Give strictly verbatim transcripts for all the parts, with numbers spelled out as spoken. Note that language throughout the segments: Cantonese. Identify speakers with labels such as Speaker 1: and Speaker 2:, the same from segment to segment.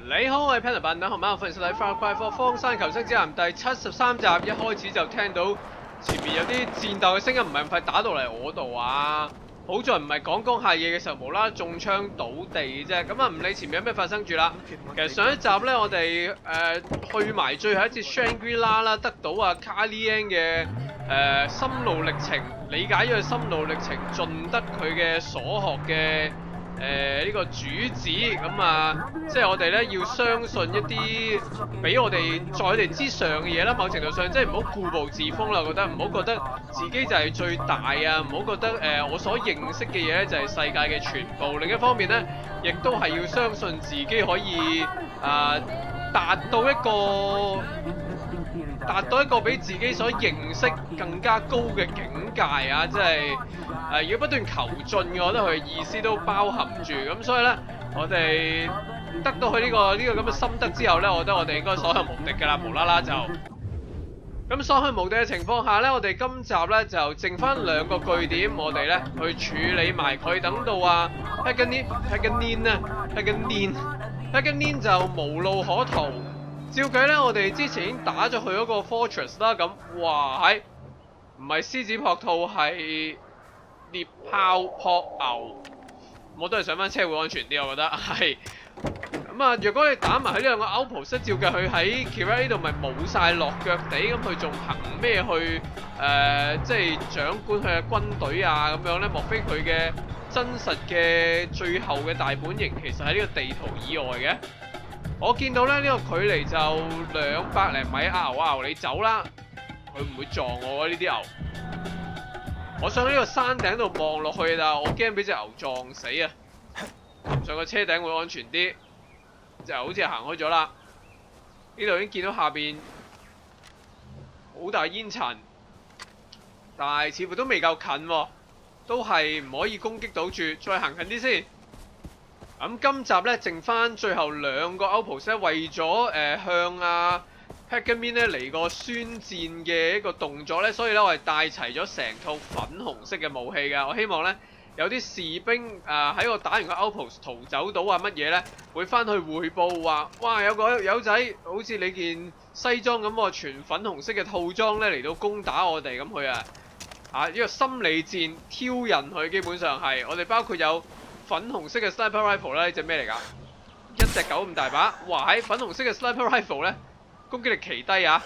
Speaker 1: 你好，我係 Panda 版，等號碼歡迎收睇《Far Cry 四荒山求生指南》第七十三集。一開始就聽到前面有啲戰鬥嘅聲音，唔係咁快打到嚟我度啊！好在唔係講講下嘢嘅時候無啦啦中槍倒地啫。咁啊唔理前面有咩發生住啦。其實上一集咧，我哋誒、呃、去埋最後一節 Shangri-La 啦，得到啊 Carly Ann 嘅誒心路歷程，理解咗佢心路歷程，盡得佢嘅所學嘅。誒呢、呃這個主旨咁啊，即係我哋咧要相信一啲比我哋在我哋之上嘅嘢啦。某程度上，即係唔好固步自封啦。我覺得唔好覺得自己就係最大啊，唔好覺得誒、呃、我所認識嘅嘢咧就係世界嘅全部。另一方面咧，亦都係要相信自己可以啊達到一個達到一個比自己所認識更加高嘅境界啊！即係。誒要不斷求進嘅，我覺得佢嘅意思都包含住，咁所以咧，我哋得到佢呢、這個呢、這個咁嘅心得之後咧，我覺得我哋應該所向無敵㗎啦，無啦啦就咁所向無敵嘅情況下咧，我哋今集咧就剩翻兩個據點，我哋咧去處理埋佢，等到啊 Paganini Paganini 啊 Paganini Paganini 就無路可逃。照計咧，我哋之前已經打咗去嗰個 Fortress 啦，咁哇係唔係獅子撲兔係？獵豹撲牛，我都係上翻車會安全啲，我覺得係。咁啊，若果你打埋喺呢兩個 outpost，照計佢喺 Kira 呢度咪冇晒落腳地，咁佢仲憑咩去誒、呃，即係掌管佢嘅軍隊啊咁樣咧？莫非佢嘅真實嘅最後嘅大本營其實喺呢個地圖以外嘅？我見到咧呢、呢個距離就兩百零米，啊牛啊牛，你走啦，佢唔會撞我啊呢啲牛。我上呢個山頂度望落去，但係我驚俾隻牛撞死啊！上個車頂會安全啲，隻牛好似行開咗啦。呢度已經見到下邊好大煙塵，但係似乎都未夠近喎，都係唔可以攻擊到住。再行近啲先。咁今集咧剩翻最後兩個 outpost 咧，為咗誒、呃、向啊 Paganini 咧嚟個宣戰嘅一個動作咧，所以咧我係帶齊咗成套粉紅色嘅武器㗎。我希望咧有啲士兵啊喺我打完個 outpost 逃走到啊乜嘢咧，會翻去匯報話：哇有個友仔好似你件西裝咁喎，全粉紅色嘅套裝咧嚟到攻打我哋咁佢啊啊呢、呢個心理戰挑釁佢，基本上係我哋包括有粉紅色嘅 sniper rifle 啦，呢隻咩嚟㗎？一隻狗咁大把，哇喺粉紅色嘅 sniper rifle 咧！攻擊力奇低啊！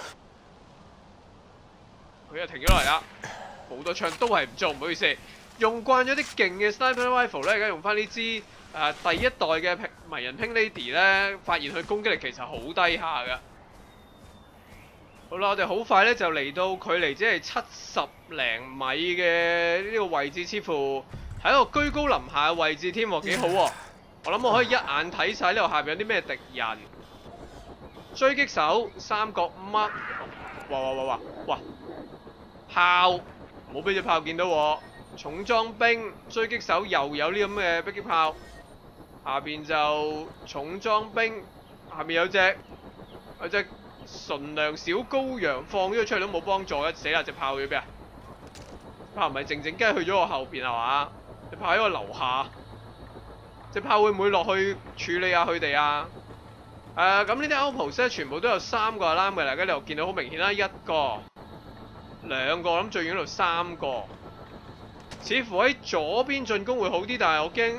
Speaker 1: 佢又停咗落嚟啦，好多槍都係唔中，唔好意思。用慣咗啲勁嘅 sniper rifle 咧，而家用翻呢支誒第一代嘅迷人 Pink Lady 咧，發現佢攻擊力其實好低下㗎。好啦，我哋好快咧就嚟到距離只係七十零米嘅呢個位置，似乎喺一個居高臨下嘅位置添喎，幾好喎！我諗我可以一眼睇晒呢度下邊有啲咩敵人。狙擊手三角乜？哇哇哇哇哇！炮冇俾隻炮見到我。重裝兵狙擊手又有呢咁嘅迫擊炮。下邊就重裝兵，下面有隻有隻純良小羔羊放咗出去都冇幫助嘅，死啦！隻炮去邊啊？炮唔係靜靜雞去咗我後邊係嘛？隻炮喺我樓下。隻炮會唔會落去處理下佢哋啊？誒咁呢啲 outpost 咧，全部都有三個 alarm 嘅，大家你又見到好明顯啦，一個、兩個，我諗最遠嗰度三個，似乎喺左邊進攻會好啲，但係我驚，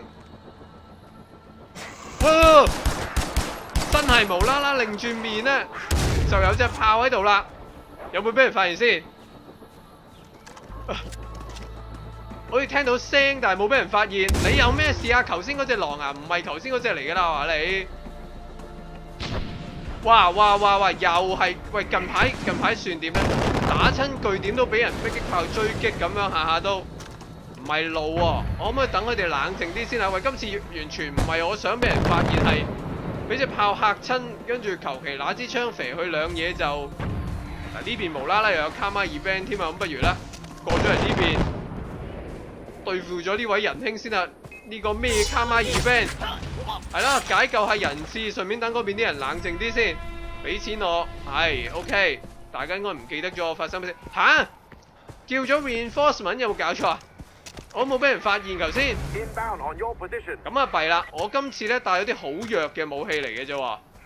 Speaker 1: 哇！真係無啦啦擰轉面咧，就有隻炮喺度啦，有冇俾人發現先？好似聽到聲，但係冇俾人發現，你有咩事啊？頭先嗰隻狼啊，唔係頭先嗰隻嚟㗎啦，話你。哇哇哇哇！又係喂，近排近排算點咧？打親據點都俾人迫擊炮追擊咁樣，下下都唔係路喎、啊。我可唔可以等佢哋冷靜啲先啊？喂，今次完全唔係我想俾人發現，係俾隻炮嚇親，跟住求其拿支槍肥佢兩嘢就嗱呢邊無啦啦又有卡瑪爾 band 添啊！咁不如咧過咗嚟呢邊對付咗呢位仁兄先啊！呢、這個咩卡瑪爾 band？係啦，解救下人質，順便等嗰邊啲人冷靜啲先，俾錢我，係 OK。大家應該唔記得咗我發生咩事吓？叫咗 reinforcement 有冇搞錯啊？我冇俾人發現頭先。咁啊弊啦！我今次咧帶咗啲好弱嘅武器嚟嘅啫喎，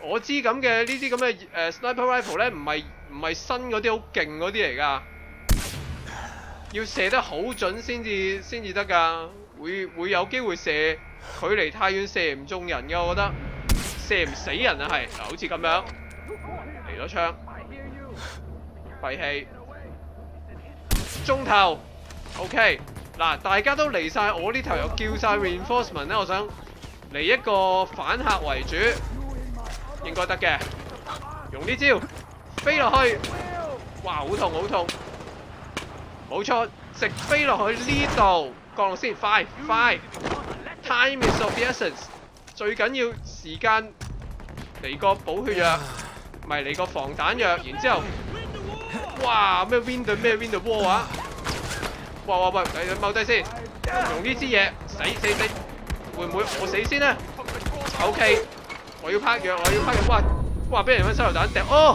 Speaker 1: 我知咁嘅呢啲咁嘅誒 sniper rifle 咧，唔係唔係新嗰啲好勁嗰啲嚟㗎，要射得好準先至先至得㗎，會會有機會射距離太遠射唔中人㗎，我覺得射唔死人啊係，嗱好似咁樣嚟咗槍，廢氣，中頭 ，OK， 嗱大家都嚟晒，我呢頭又叫晒 reinforcement 咧，我想嚟一個反客為主。應該得嘅，用呢招飛落去，哇好痛好痛，冇錯，直飛落去呢度，降落先，快快 ，time is of the essence， 最緊要時間嚟個補血藥，唔係嚟個防彈藥，然之後，哇咩 wind 對咩 wind 對波啊，哇哇喂，你踎低先，用呢支嘢，死死死，會唔會我死先呢 ？OK。我要拍藥，我要拍藥，哇哇！俾人揾手榴彈掟，哦！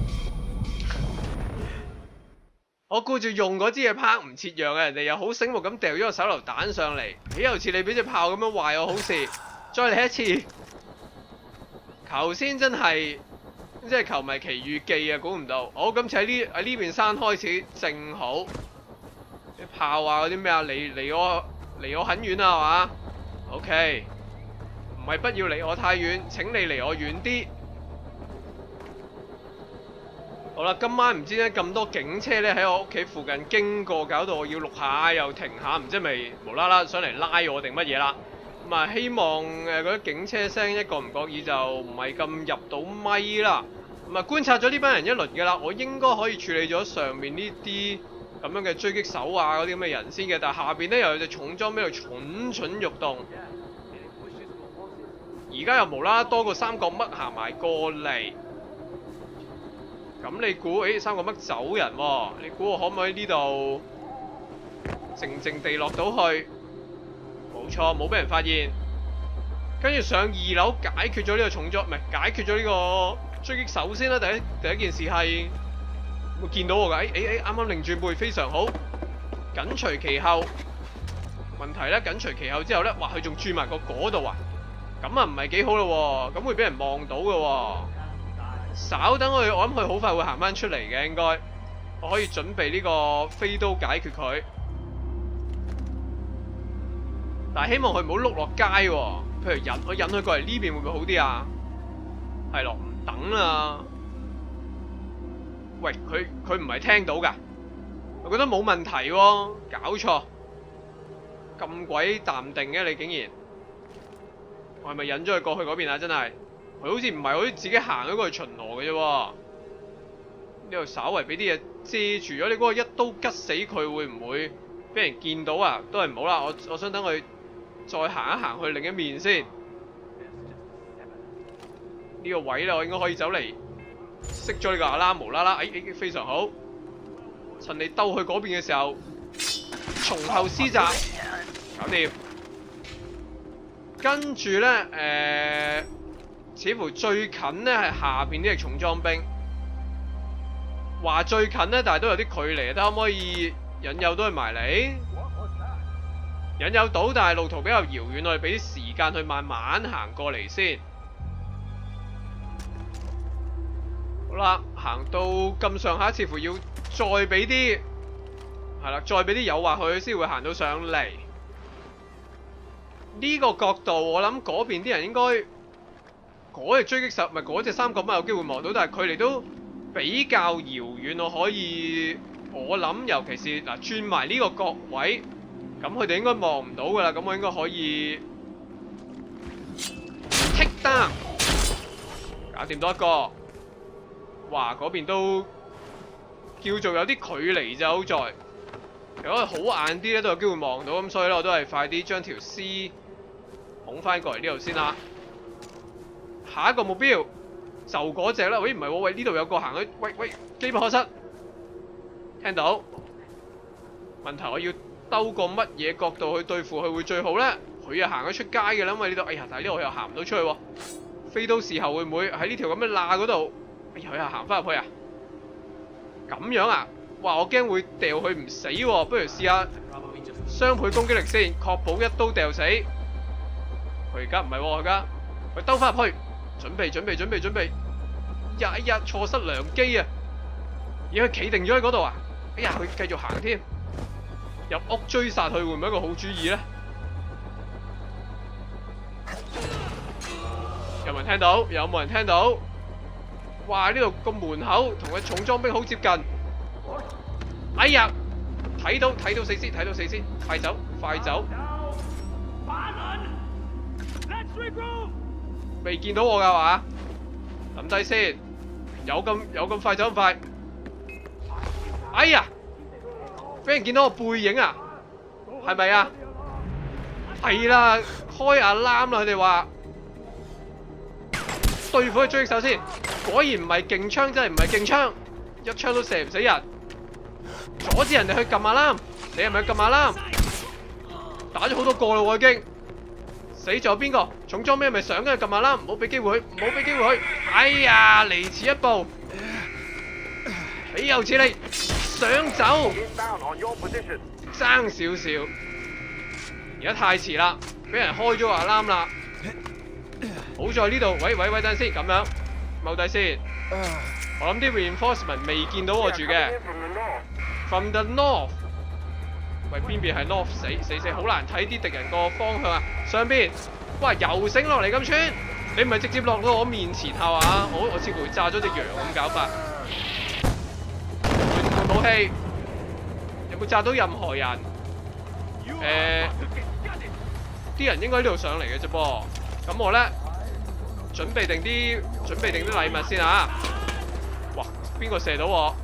Speaker 1: 我顧住用嗰支嘢拍唔切藥嘅，人哋又好醒目咁掉咗個手榴彈上嚟，豈有似你俾隻炮咁樣壞我好事？再嚟一次，頭先真係即係球迷奇遇記啊！估唔到，我今次喺呢喺呢邊山開始正好啲炮啊嗰啲咩啊離離我離我很遠啊係嘛 ？OK。唔係不要離我太遠，請你離我遠啲。好啦，今晚唔知點解咁多警車咧喺我屋企附近經過，搞到我要錄下又停下，唔知係咪無啦啦想嚟拉我定乜嘢啦？咁啊，希望誒嗰啲警車聲一個唔覺意就唔係咁入到咪啦。咁啊，觀察咗呢班人一輪嘅啦，我應該可以處理咗上面呢啲咁樣嘅狙擊手啊嗰啲咁嘅人先嘅，但係下邊咧又有隻重裝喺度蠢蠢欲動。而家又無啦啦多個三角嘜行埋過嚟，咁你估誒三角嘜走人喎、哦？你估我可唔可以呢度靜靜地落到去？冇錯，冇俾人發現。跟住上二樓解決咗呢個重裝，唔係解決咗呢個狙擊手先啦。第一第一件事係會見到我㗎，誒誒誒啱啱擰轉背非常好，緊隨其後。問題咧緊隨其後之後咧，哇佢仲轉埋個嗰度啊！咁啊唔係幾好咯喎，咁會俾人望到嘅喎。稍等佢，我諗佢好快會行翻出嚟嘅應該。我可以準備呢個飛刀解決佢，但係希望佢唔好碌落街喎。譬如引我引佢過嚟呢邊會唔會好啲啊？係咯，唔等啦。喂，佢佢唔係聽到㗎，我覺得冇問題喎，搞錯。咁鬼淡定嘅你竟然。我係咪引咗佢過去嗰邊啊？真係，佢好似唔係好似自己行咗過去巡邏嘅啫。呢度稍為俾啲嘢遮住咗，你嗰個一刀吉死佢會唔會俾人見到啊？都係唔好啦，我我想等佢再行一行去另一面先。呢個位咧，我應該可以走嚟熄咗呢個阿拉，無啦啦，哎哎非常好。趁你兜去嗰邊嘅時候，從後施襲，搞掂。跟住咧，誒、呃，似乎最近咧係下邊啲係重裝兵。話最近咧，但係都有啲距離，睇可唔可以引誘到佢埋嚟？引誘到，但係路途比較遙遠，我哋俾啲時間去慢慢行過嚟先。好啦，行到咁上下，似乎要再俾啲，係啦，再俾啲誘惑佢先會行到上嚟。呢個角度，我諗嗰邊啲人應該嗰隻狙擊手，唔係嗰隻三角嘜有機會望到，但係佢哋都比較遙遠。我可以，我諗尤其是嗱轉埋呢個角位，咁佢哋應該望唔到㗎啦。咁我應該可以 take down，搞掂多一個。哇！嗰邊都叫做有啲距離就好在，如果好硬啲咧都有機會望到，咁所以咧我都係快啲將條屍拱翻過嚟呢度先啦。下一個目標就嗰隻啦。喂，唔係喎，喂呢度有個行去，喂喂，機不可失。聽到？問題我要兜個乜嘢角度去對付佢會最好咧？佢又行咗出街嘅啦，因為呢度，哎呀，但係呢度又行唔到出去喎。飛刀時候會唔會喺呢條咁嘅罅嗰度？哎呀，佢又行翻入去啊！咁樣啊？哇！我驚會掉佢唔死喎，不如試下雙倍攻擊力先，確保一刀掉死。佢而家唔係喎，而家佢兜翻入去， 準備準備準備準備，呀呀錯失良機啊！而佢企定咗喺嗰度啊！哎呀，佢繼續行添，入屋追殺佢會唔會一個好主意咧？有冇人聽到？有冇人聽到？哇！呢度個門口同佢重裝兵好接近。哎呀，睇到睇到死屍，睇到死屍，快走快走！未見到我㗎嘛？諗低先，有咁有咁快走咁快？哎呀！俾人見到我背影啊？係咪啊？係啦，開阿攬啦！佢哋話對付佢狙擊手先，果然唔係勁槍，真係唔係勁槍，一槍都射唔死人。阻止人哋去撳阿攬，你係咪去撳阿攬？打咗好多個啦喎已經。死咗邊個？重裝兵係咪上緊去撳阿攬？唔好俾機會，唔好俾機會佢。哎呀，離遲一步，豈有此理！想走，爭少少，而家太遲啦，俾人開咗個阿攬啦。好在呢度，喂喂喂，等陣先，咁樣踎低先。我諗啲 reinforcement 未見到我住嘅。From the north， 喂邊邊係 north？ 死死死，好難睇啲敵人個方向啊！上邊，哇又醒落嚟咁穿，你唔係直接落到我面前係嘛？我我似乎炸咗隻羊咁搞法。換武器，有冇炸到任何人？誒、呃，啲人應該呢度上嚟嘅啫噃。咁我咧準備定啲準備定啲禮物先啊！哇，邊個射到我？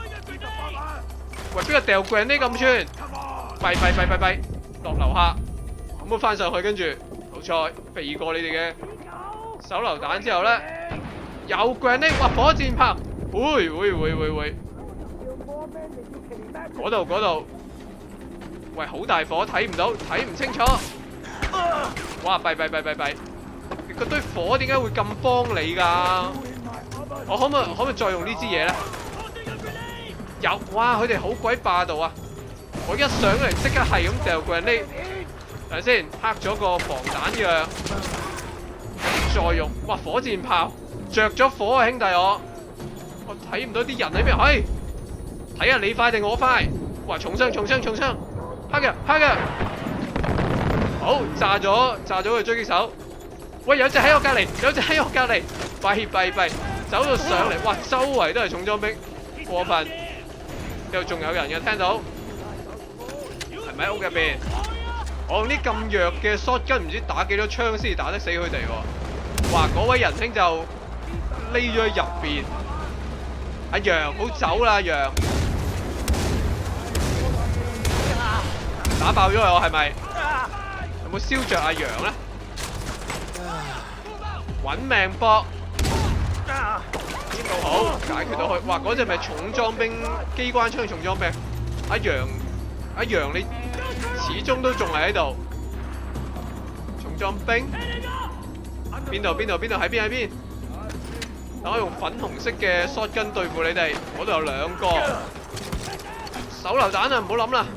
Speaker 1: 喂，邊個掉 grenade 咁穿？弊弊弊弊弊，落樓下，咁我翻上去，跟住好彩避過你哋嘅手榴彈之後咧，有 grenade， 哇，火箭炮，會會會會會，嗰度嗰度，喂，好大火，睇唔到，睇唔清楚，哇，弊弊弊弊弊，嗰堆火點解會咁幫你㗎？我可唔可可唔可以再用呢支嘢咧？有，哇！佢哋好鬼霸道啊！我一上嚟即刻係咁掉個人呢，睇先，黑咗個防彈藥，再用，哇！火箭炮着咗火啊，兄弟我，我睇唔到啲人喺邊，嘿，睇下你快定我快？哇！重傷重傷重傷，黑嘅黑嘅，好炸咗炸咗個狙擊手，喂！有隻喺我隔離，有隻喺我隔離，弊弊弊，走到上嚟，哇！周圍都係重裝兵，過分。又仲有人嘅，聽到係咪喺屋入邊？我用啲咁弱嘅 shotgun 唔知打幾多槍先至打得死佢哋喎。哇！嗰位仁兄就匿咗喺入邊。阿楊，好走啦，阿楊！打爆咗佢，我係咪？有冇燒着阿楊咧？揾命搏！邊度好解決到佢？哇！嗰隻咪重裝兵機關槍重裝兵。阿楊，阿楊你始終都仲係喺度。重裝兵邊度邊度邊度喺邊喺邊？等我用粉紅色嘅 shotgun 對付你哋。嗰度有兩個手榴彈啊！唔好諗啦，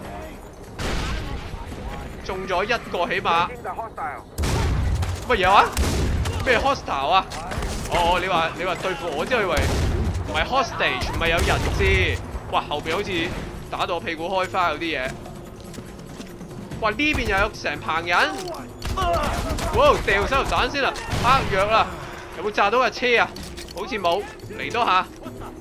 Speaker 1: 中咗一個起碼。乜嘢話？咩 hostile 啊？哦，你話你話對付我，之後以為唔係 hostage， 唔係有人質。哇，後邊好似打到我屁股開花嗰啲嘢。哇，呢邊又有成棚人。哇，掉手榴彈先啦，黑藥啦，有冇炸到架車啊？好似冇，嚟多下。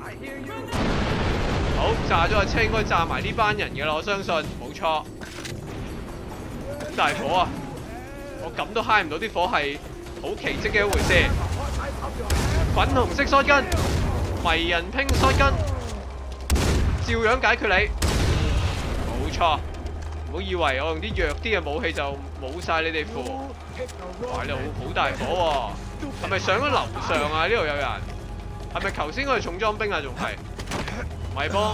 Speaker 1: 好，炸咗架車，應該炸埋呢班人嘅啦，我相信，冇錯。好大火啊！我咁都揩唔到啲火，係好奇蹟嘅一回事。粉紅色 shotgun， 迷人拼 shotgun， 照樣解決你。冇錯，唔好以為我用啲弱啲嘅武器就冇晒你哋符。哇！呢度好大火喎，係咪上咗樓上啊？呢度有人，係咪頭先嗰個重裝兵啊？仲係唔係噃？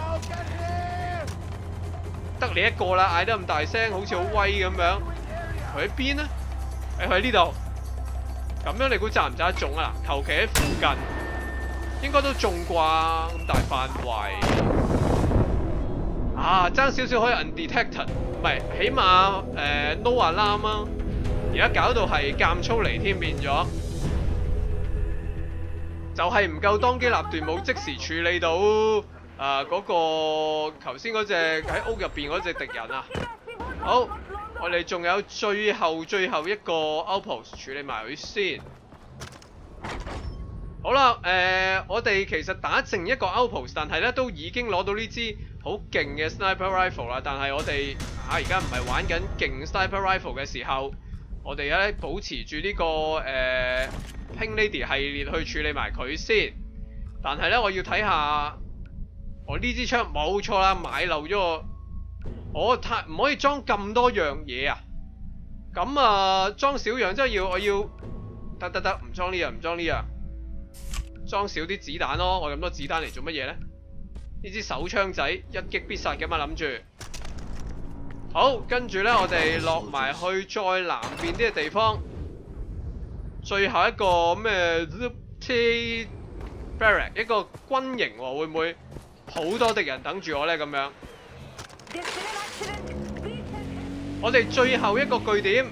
Speaker 1: 得你一個啦，嗌得咁大聲，好似好威咁樣。佢喺邊呢？誒，佢喺呢度。咁樣你估炸唔炸得中啊？求其喺附近，應該都中啩，咁大範圍。啊，爭少少可以 undetected， 唔係，起碼誒 no alarm 啊。而家搞到係監粗嚟添，變咗。 就係唔夠當機立斷，冇即時處理到誒嗰、呃那個頭先嗰隻喺屋入邊嗰隻敵人啊！好，我哋仲有最後最後一個 outpost 處理埋佢先。好啦，誒、呃，我哋其實打剩一個 outpost， 但係咧都已經攞到呢支好勁嘅 sniper rifle 啦。但係我哋啊而家唔係玩緊勁 sniper rifle 嘅時候，我哋咧保持住呢、這個誒、呃、Pink Lady 系列去處理埋佢先。但係咧，我要睇下我呢支槍冇錯啦，買漏咗我，我太唔可以裝咁多樣嘢啊。咁啊，裝少樣即係要我要得得得，唔裝呢樣唔裝呢樣。裝少啲子彈咯，我咁多子彈嚟做乜嘢呢？呢支手槍仔一擊必殺嘅嘛，諗住。好，跟住呢，我哋落埋去再南邊啲嘅地方，最後一個咩 T Barrack 一個軍營喎，會唔會好多敵人等住我呢？咁樣，我哋最後一個據點。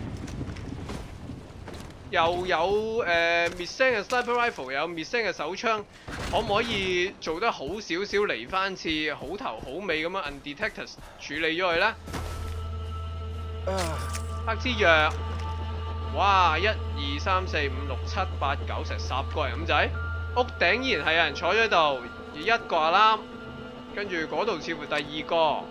Speaker 1: 又有誒滅聲嘅 sniper rifle， 又有滅聲嘅手槍，可唔可以做得好少少嚟翻次好頭好尾咁樣 undetected 處理咗佢咧？黑之藥，哇！一二三四五六七八九成十個人咁滯，屋頂依然係有人坐咗喺度，一個alarm，跟住嗰度似乎第二個，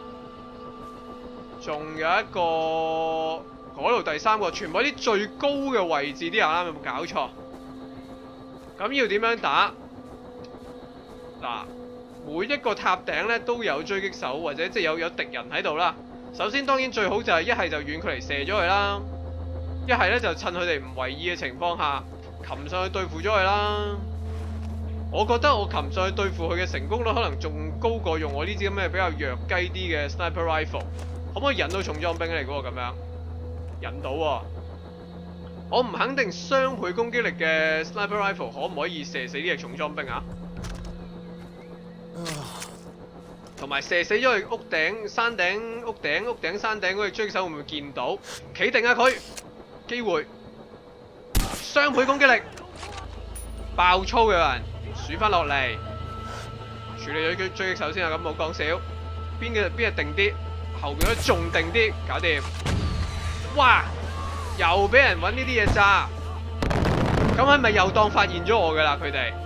Speaker 1: 仲有一個。嗰度第三個，全部啲最高嘅位置啲alarm有冇搞錯？咁要點樣打？嗱，每一個塔頂咧都有狙擊手或者即係有有敵人喺度啦。首先當然最好就係一係就遠距離射咗佢啦，一係咧就趁佢哋唔為意嘅情況下擒上去對付咗佢啦。我覺得我擒上去對付佢嘅成功率可能仲高過用我呢支咁嘅比較弱雞啲嘅 sniper rifle。可唔可以引到重裝兵嚟嗰個咁樣？引到喎、哦，我唔肯定雙倍攻擊力嘅 sniper rifle 可唔可以射死呢隻重裝兵啊？同埋射死咗佢屋頂、山頂、屋頂、屋頂、山頂嗰隻狙擊手會唔會見到？企定啊佢，機會雙倍攻擊力，爆粗嘅人數翻落嚟，處理咗狙狙擊手先啊！咁冇講少，邊嘅邊係定啲，後邊嗰啲仲定啲，搞掂。哇！又俾人揾呢啲嘢炸，咁係咪又當發現咗我㗎啦？佢哋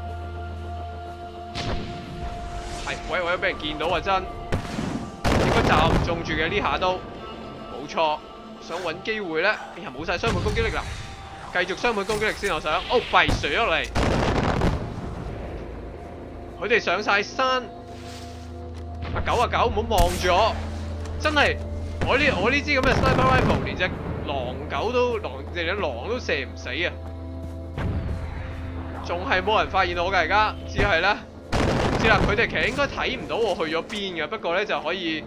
Speaker 1: 係喂喂俾人見到啊！真應該炸唔中住嘅呢下都冇錯，想揾機會咧，哎呀冇晒雙倍攻擊力啦，繼續雙倍攻擊力先我想。哦，弊水落嚟，佢哋上晒山，阿九啊九唔好望住我，真係。我呢我呢支咁嘅 sniper rifle 連隻狼狗都狼連隻狼都射唔死啊！仲係冇人發現我㗎而家，只係咧，知啦，佢哋其實應該睇唔到我去咗邊嘅，不過咧就可以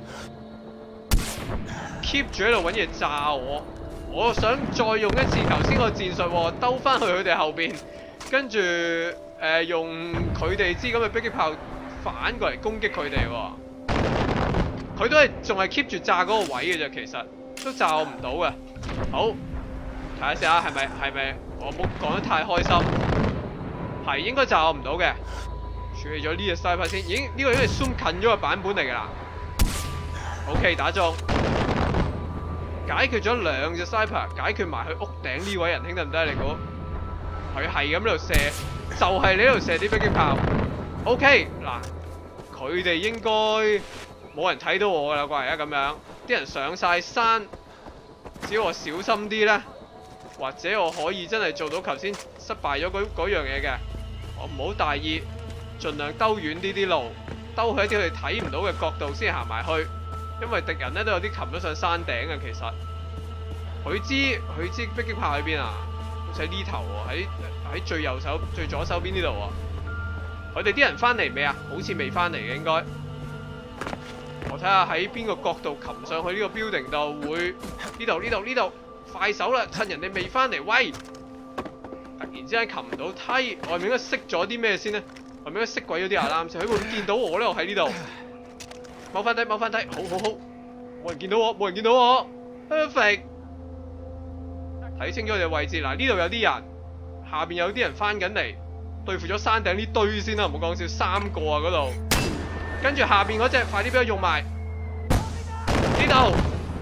Speaker 1: keep 住喺度揾嘢炸我。我想再用一次頭先個戰術喎，兜翻去佢哋後邊，跟住誒、呃、用佢哋支咁嘅迫擊炮反過嚟攻擊佢哋喎。佢都係仲係 keep 住炸嗰個位嘅啫，其實都炸我唔到嘅。好，睇下先下係咪係咪我冇講得太開心，係應該炸我唔到嘅。處理咗呢隻 sniper 先，已經呢、呢個已經係 zoom 近咗個版本嚟㗎啦。OK， 打中，解決咗兩隻 sniper， 解決埋佢屋頂呢位仁兄得唔得？你估？佢係咁喺度射，就係、係、你喺度射啲迫擊炮。OK， 嗱，佢哋應該。冇人睇到我㗎啦，啩而家咁樣，啲人上晒山，只要我小心啲咧，或者我可以真係做到頭先失敗咗嗰嗰樣嘢嘅，我唔好大意，盡量兜遠啲啲路，兜去一啲佢哋睇唔到嘅角度先行埋去，因為敵人咧都有啲擒咗上山頂嘅，其實佢知佢知迫擊炮喺邊啊，好似喺呢頭喎，喺喺最右手最左手邊呢度喎，佢哋啲人翻嚟未啊？好似未翻嚟嘅應該。我睇下喺邊個角度擒上去呢個 building 度會呢度呢度呢度快手啦！趁人哋未翻嚟，喂！突然之間擒唔到梯，外面應該熄咗啲咩先呢？外面應該熄鬼咗啲alarm先，佢會唔會見到我咧？我喺呢度，踎翻低，踎翻低，好好好，冇人見到我，冇人見到我 ，perfect。睇清楚我哋位置，嗱呢度有啲人，下邊有啲人翻緊嚟， 對付咗山頂呢堆先啦，唔好講笑，三個啊嗰度。跟住下邊嗰隻快啲俾佢用埋。呢度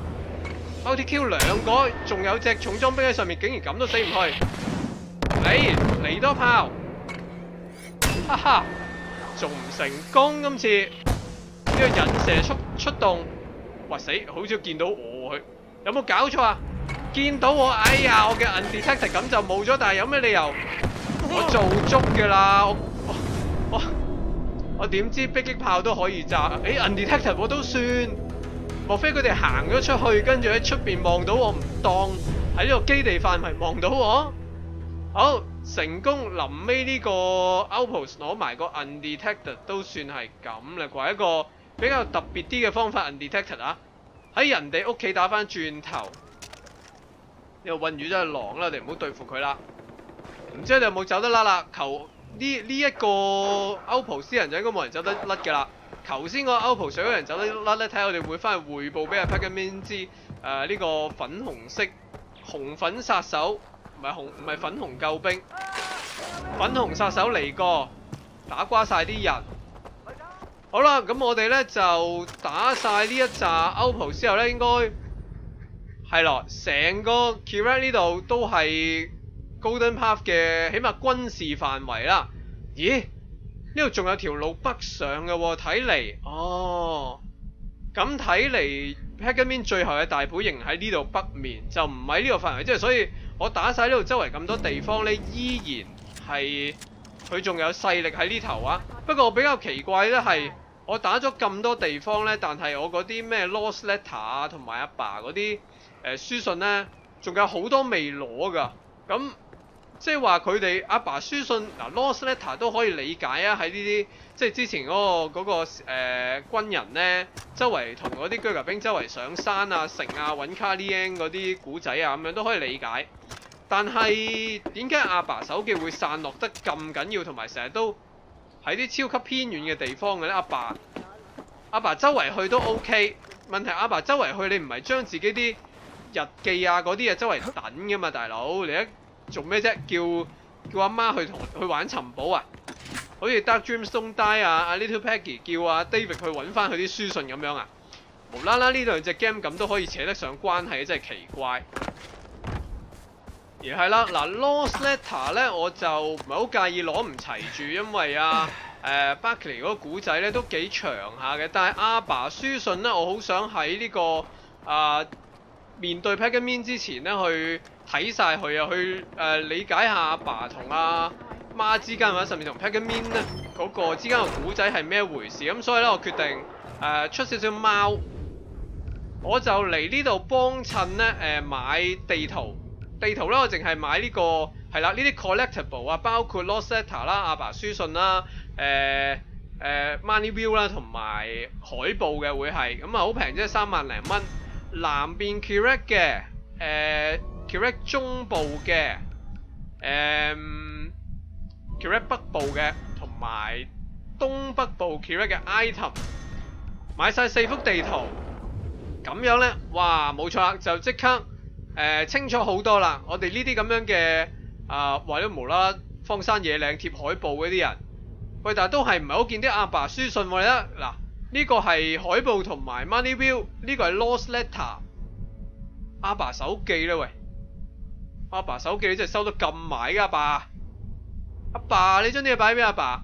Speaker 1: multi kill 兩個，仲有隻重裝兵喺上面，竟然咁都死唔去。嚟嚟多炮，哈哈，仲唔成功今次？呢、這個引射速出動，哇死！好似見到我佢，有冇搞錯啊？見到我，哎呀，我嘅 undetected 咁就冇咗，但係有咩理由？我做足㗎啦，我我我點知迫擊炮都可以炸？誒、欸、undetected 我都算，莫非佢哋行咗出去，跟住喺出邊望到我唔當喺呢個基地範圍望到我？好成功，臨尾呢個 outpost 攞埋個 undetected 都算係咁啦，啩一個比較特別啲嘅方法 undetected 啊！喺人哋屋企打翻轉頭，呢個混魚真係狼啦，我哋唔好對付佢啦。唔知你有冇走得甩啦？求呢呢一個 outpost 人就應該冇人走得甩㗎啦。頭先個 outpost 上有人走得甩咧，睇下我哋會翻去匯報俾阿 Packerman 知。誒、呃、呢、這個粉紅色紅粉殺手，唔係紅唔係粉紅救兵，粉紅殺手嚟過，打瓜晒啲人。好啦，咁我哋咧就打晒呢一紮 outpost 之後咧，應該係咯，成個 Kirac 呢度都係 Golden Path 嘅起碼軍事範圍啦。咦？呢度仲有條路北上嘅喎，睇嚟哦。咁睇嚟 Packerman 最後嘅大本營喺呢度北面，就唔喺呢個範圍，即係所以我打晒呢度周圍咁多地方咧，依然係佢仲有勢力喺呢頭啊。不過我比較奇怪咧係，我打咗咁多地方咧，但係我嗰啲咩 Lost Letter 啊，同埋阿爸嗰啲誒書信咧，仲有好多未攞㗎。咁即係話佢哋阿爸書信嗱 Lost Letter 都可以理解啊，喺呢啲即係之前嗰、嗰個嗰、嗰個誒、呃、軍人咧，周圍同嗰啲啹喀兵周圍上山啊、城啊、揾卡利恩嗰啲古仔啊咁樣都可以理解。但係點解阿爸手記會散落得咁緊要，同埋成日都喺啲超級偏遠嘅地方嘅咧？阿爸阿爸周圍去都 OK， 問題阿爸周圍去你唔係將自己啲日記啊嗰啲嘢周圍等㗎嘛，大佬你一做咩啫？叫叫阿媽去同去玩尋寶啊？好似 Dark Dreams Don't Die 啊，阿 Little Peggy 叫阿 David 去揾翻佢啲書信咁樣啊？無啦啦呢兩隻 game 咁都可以扯得上關係，真係奇怪。而係啦，嗱 Lost Letter 咧我就唔係好介意攞唔齊住，因為啊誒 Barkley 嗰個古仔咧都幾長下嘅。但係阿爸書信咧，我好想喺呢、這個啊、呃、面對 Packerman 之前咧去睇晒佢啊，去誒、呃、理解下阿爸同阿媽之間或者甚至同 Packerman 咧嗰個之間嘅古仔係咩回事。咁所以咧我決定誒、呃、出少少貓，我就嚟呢度幫襯咧誒買地圖。地圖咧，我淨係買呢、這個係啦，呢啲 collectible 啊，包括 Lost Letter 啦、阿爸書信啦、誒誒 Money Wheel 啦，同埋海報嘅會係咁啊，好平啫，三萬零蚊。南邊 Kirac 嘅，誒 Kirac 中部嘅，誒 Kirac 北部嘅，同埋東北部 Kirac 嘅 item， 買晒四幅地圖，咁樣咧，哇，冇錯啦，就即刻。誒、呃、清楚好多啦！我哋呢啲咁樣嘅啊，為咗無啦啦荒山野嶺貼海報嗰啲人，喂，但係都係唔係好見啲阿爸書信喎？嗱，呢個係海報同埋 Money Wheel， 呢個係 Lost Letter。阿爸手記咧，喂，阿爸手記你真係收得咁埋㗎，阿爸！阿爸，你將啲嘢擺俾阿爸。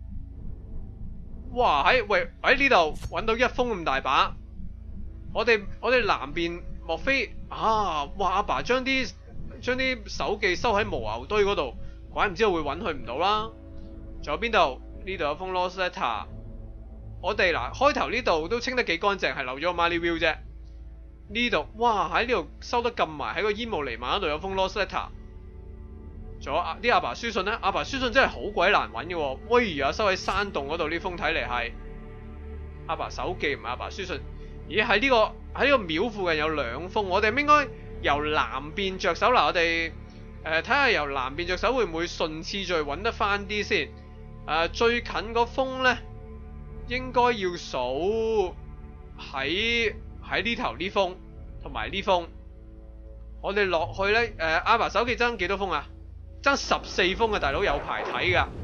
Speaker 1: 哇！喺喂喺呢度揾到一封咁大把，我哋我哋南邊。莫非啊？哇！阿爸將啲將啲手記收喺磨牛堆嗰度，怪唔知我會揾佢唔到啦。仲有邊度？呢度有封 Lost Letter。我哋嗱開頭呢度都清得幾乾淨，係漏咗個 Money Wheel 啫。呢度哇喺呢度收得咁埋，喺個煙霧彌漫嗰度有封 Lost Letter。仲有啲阿爸書信咧，阿爸書信真係好鬼難揾嘅喎。威而家收喺山洞嗰度呢封睇嚟係阿爸手記，唔係阿爸書信。咦？喺呢個喺呢個廟附近有兩封，我哋應該由南邊着手嗱，我哋誒睇下由南邊着手會唔會順次序揾得翻啲先？誒、呃、最近嗰封咧應該要數喺喺呢頭呢封同埋呢封，我哋落去咧誒阿爸手記爭幾多封啊？爭十四封啊，大佬有排睇㗎。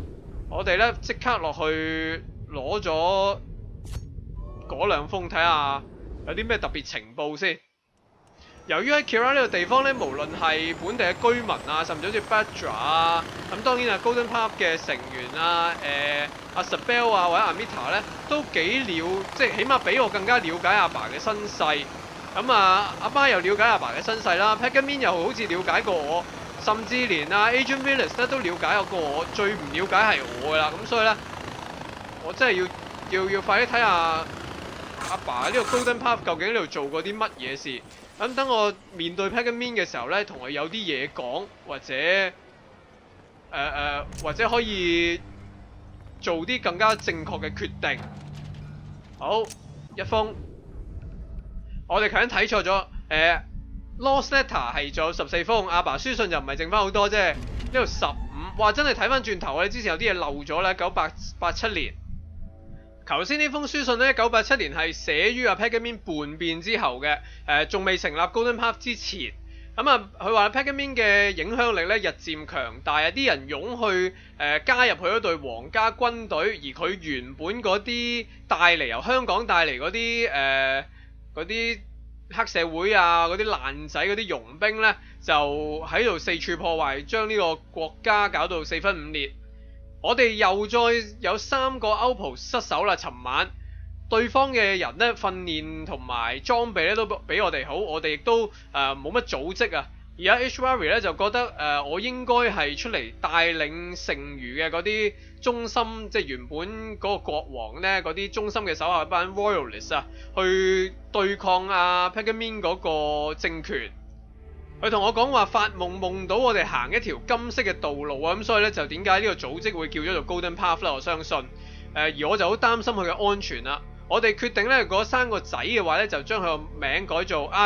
Speaker 1: 我哋咧即刻落去攞咗嗰兩封，睇下有啲咩特別情報先。由於喺 Kira 呢個地方咧，無論係本地嘅居民啊，甚至好似 Badra 啊，咁當然係 Golden Path 嘅成員啊，誒阿 Sabel 啊或者 Amita 咧，都幾了，即係起碼比我更加了解阿爸嘅身世。咁啊，阿媽又了解阿爸嘅身世啦 ，Pagamin 又好似了解過我，甚至連啊 Agent Willis 咧都了解過我，最唔了解係我噶啦。咁所以咧，我真係要要要快啲睇下阿爸呢個 Golden Path 究竟呢度做過啲乜嘢事。咁等我面對 Pagamin 嘅時候咧，同佢有啲嘢講，或者誒誒、呃，或者可以做啲更加正確嘅決定。好，一封，我哋頭先睇錯咗，誒、呃、Lost Letter 係仲有十四封，阿爸書信就唔係剩翻好多啫，呢度十五，哇！真係睇翻轉頭，我哋之前有啲嘢漏咗啦，九八八七年。頭先呢封書信咧，一九八七年係寫於阿 Pagamin 叛變之後嘅，誒仲未成立 Golden Path 之前。咁啊，佢話 Pagamin 嘅影響力咧日漸強大啊，啲人湧去誒、呃、加入佢嗰隊皇家軍隊，而佢原本嗰啲帶嚟由香港帶嚟嗰啲誒嗰啲黑社會啊，嗰啲爛仔嗰啲傭兵咧，就喺度四處破壞，將呢個國家搞到四分五裂。我哋又再有三個 Outpost 失守啦！尋晚對方嘅人咧訓練同埋裝備咧都比我哋好，我哋亦都誒冇乜組織啊。而家 Ishwari 咧就覺得誒、呃、我應該係出嚟帶領剩餘嘅嗰啲忠心，即係原本嗰個國王咧嗰啲忠心嘅手下班 Royalists 啊，去對抗阿 Pagamin 嗰個政權。佢同我講話發夢夢到我哋行一條金色嘅道路啊，咁所以咧就點解呢個組織會叫咗做 Golden Path 啦？我相信，誒、呃、而我就好擔心佢嘅安全啦。我哋決定咧，嗰生個仔嘅話咧，就將佢個名改做 R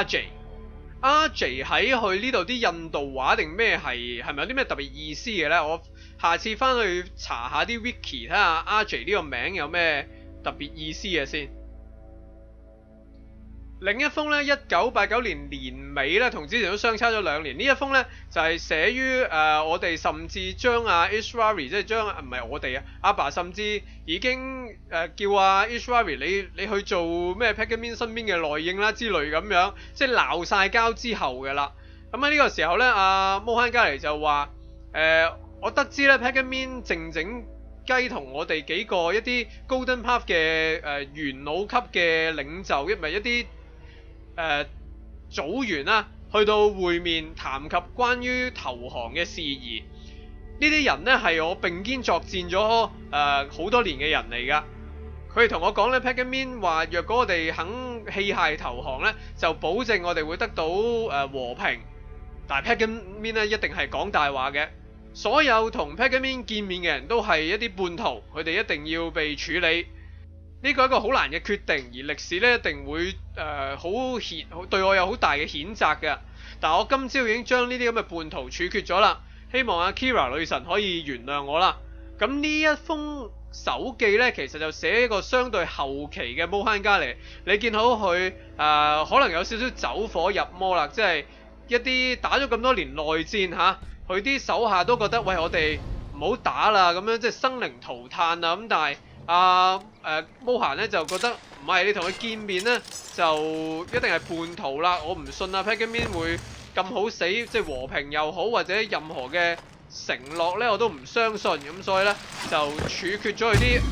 Speaker 1: J。R J 喺佢呢度啲印度話定咩係係咪有啲咩特別意思嘅咧？我下次翻去查下啲 wiki 睇下 R J 呢個名有咩特別意思嘅先。另一封咧，一九八九年年尾咧，同之前都相差咗兩年。呢一封咧就係、是、寫於誒、呃、我哋甚至將阿 Ishwari 即係將唔係我哋啊，阿爸甚至已經誒、呃、叫阿 Ishwari 你你去做咩 Pagamin 身邊嘅內應啦之類咁樣，即係鬧晒交之後嘅啦。咁喺呢個時候咧，阿 Mohan Ghale 就話誒、呃、我得知咧 Pagamin 靜靜雞同我哋幾個一啲 Golden Path 嘅誒、呃、元老級嘅領袖，一咪一啲。誒、呃、組員啦，去到會面談及關於投降嘅事宜。呢啲人呢係我並肩作戰咗誒好多年嘅人嚟㗎。佢哋同我講咧 Pagamin 話若果我哋肯棄械投降呢，就保證我哋會得到誒、呃、和平。但係 Pagamin 咧一定係講大話嘅。所有同 Pagamin 見面嘅人都係一啲叛徒，佢哋一定要被處理。呢個係一個好難嘅決定，而歷史咧一定會誒好譴對我有好大嘅譴責嘅。但係我今朝已經將呢啲咁嘅叛徒處決咗啦，希望阿 Kira 女神可以原諒我啦。咁呢一封手記咧，其實就寫一個相對後期嘅 Mohan Ghale。你見到佢誒、呃、可能有少少走火入魔啦，即係一啲打咗咁多年內戰嚇，佢啲手下都覺得喂，我哋唔好打啦，咁樣即係生靈塗炭啊咁，但係。阿誒 Mohan 咧就覺得唔係，你同佢見面咧就一定係叛徒啦！我唔信啊 Pagamin 會咁好死，即係和平又好或者任何嘅承諾咧我都唔相信，咁所以咧就處決咗佢啲，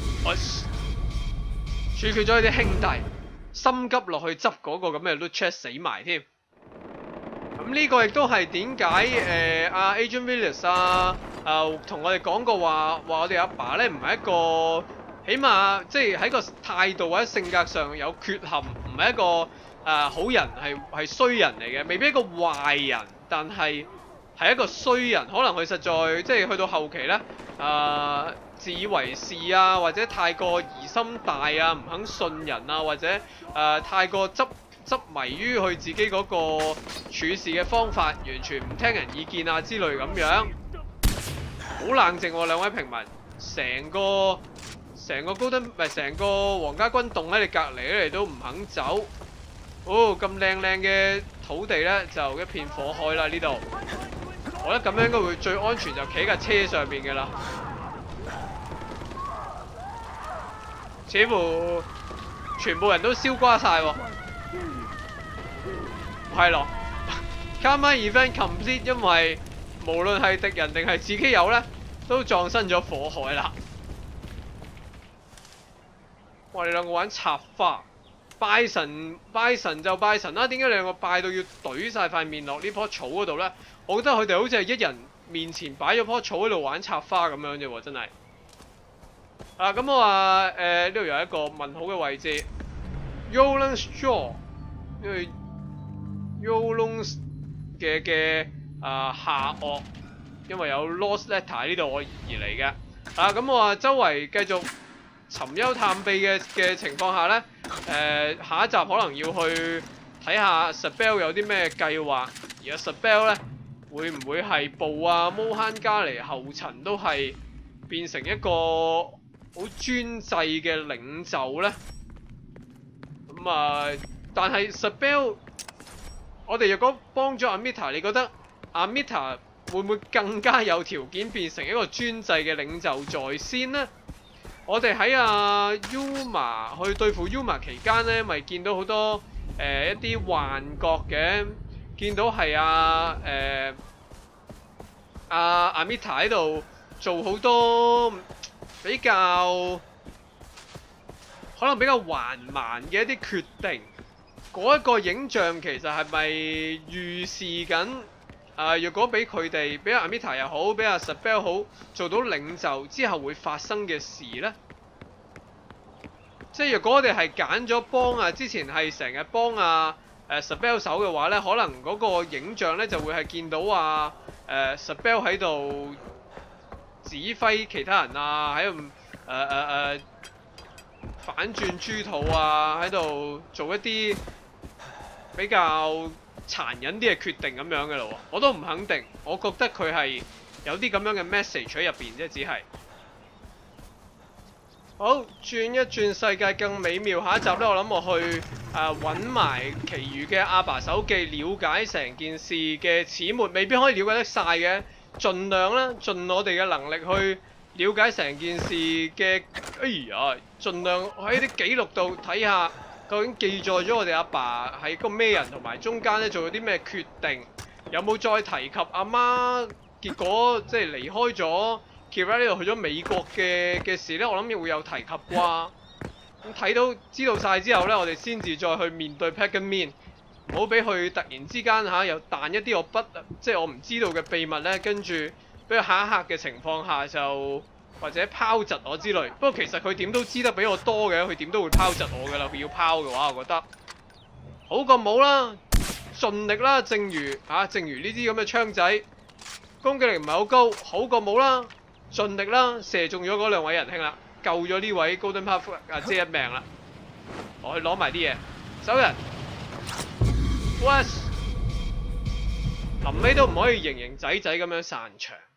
Speaker 1: 處決咗佢啲兄弟，心急落去執嗰個咁嘅 Luchet 死埋添。咁呢個亦都係點解誒阿 Agent Willis 啊誒同我哋講過話話我哋阿爸咧唔係一個。起碼即係喺個態度或者性格上有缺陷，唔係一個誒、呃、好人，係係衰人嚟嘅，未必一個壞人，但係係一個衰人。可能佢實在即係去到後期咧，誒、呃、自以為是啊，或者太過疑心大啊，唔肯信人啊，或者誒、呃、太過執執迷於佢自己嗰個處事嘅方法，完全唔聽人意見啊之類咁樣。好冷靜喎、啊，兩位平民，成個。成個高登唔係成個皇家軍棟喺你隔離咧，你都唔肯走。哦，咁靚靚嘅土地咧，就一片火海啦呢度。我覺得咁樣應該會最安全，就企喺架車上邊嘅啦。 似乎全部人都燒瓜晒喎。係咯 ，Karma event complete， 因為無論係敵人定係自己有咧，都撞生咗火海啦。哇！你兩個玩插花，拜神拜神就拜神啦，點解你兩個拜到要懟晒塊面落呢棵草嗰度咧？我覺得佢哋好似係一人面前擺咗棵草喺度玩插花咁樣啫喎，真係。啊，咁我話誒呢度有一個問號嘅位置 ，Yolan Straw， 因為 Yolan 嘅嘅啊下顎，因為有 Lost Letter 呢度我而嚟嘅。啊，咁我話周圍繼續尋幽探秘嘅嘅情況下咧，誒、呃、下一集可能要去睇下 Sebel 有啲咩計劃，而阿 Sebel 咧會唔會係部啊摩慳加尼後塵都係變成一個好專制嘅領袖咧？咁啊，但係 Sebel， 我哋若果幫咗阿 Mita， 你覺得阿 Mita 會唔會更加有條件變成一個專制嘅領袖在先呢？我哋喺阿 Yuma 去對付 Yuma 期間咧，咪見到好多誒、呃、一啲幻覺嘅，見到係阿誒阿阿 Mita 喺度做好多比較可能比較緩慢嘅一啲決定。嗰一個影像其實係咪預示緊？啊！若果俾佢哋，俾阿 Amita 又好，俾阿 Sebel 好，做到領袖之後會發生嘅事呢？即係若果我哋係揀咗幫啊，之前係成日幫啊誒 Sebel 手嘅話呢，可能嗰個影像呢就會係見到啊誒 Sebel 喺度指揮其他人啊，喺度誒誒誒反轉豬肚啊，喺度做一啲比較殘忍啲嘅決定咁樣嘅咯喎，我都唔肯定，我覺得佢係有啲咁樣嘅 message 喺入邊啫，只係。好，轉一轉世界更美妙，下一集呢，我諗我去誒揾埋其餘嘅阿爸手記，了解成件事嘅始末，未必可以了解得晒嘅，盡量啦，盡我哋嘅能力去了解成件事嘅，哎呀，盡量喺啲記錄度睇下。究竟記載咗我哋阿爸係個咩人，同埋中間咧做咗啲咩決定，有冇再提及阿媽？結果即係離開咗 Kira 呢度去咗美國嘅嘅事咧，我諗會有提及啩。咁睇到知道晒之後咧，我哋先至再去面對 Pac-Man， 唔好俾佢突然之間嚇又彈一啲我不即係我唔知道嘅秘密咧，跟住俾佢嚇一嚇嘅情況下就。或者拋窒我之類，不過其實佢點都知得比我多嘅，佢點都會拋窒我㗎啦。佢要拋嘅話，我覺得好過冇啦，盡力啦。正如嚇、啊，正如呢啲咁嘅槍仔，攻擊力唔係好高，好過冇啦，盡力啦，射中咗嗰兩位仁兄啦，救咗呢位 Golden Path 阿姐一命啦。我去攞埋啲嘢，走人。West 臨尾都唔可以型型仔仔咁樣散場。